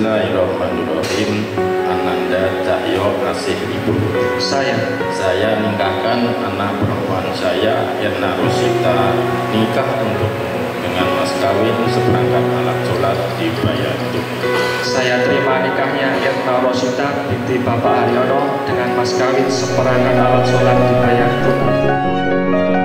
Bismillahirrahmanirrahim. Ananda Cahyo Asih Ibu. Saya nikahkan anak perempuan saya, Yana Rosita, nikah untukmu dengan mas kawin seperangkat alat sholat dibayar tunai. Saya terima nikahnya Yana Rosita binti Bapak Haryono dengan mas kawin seperangkat alat sholat dibayar tunai.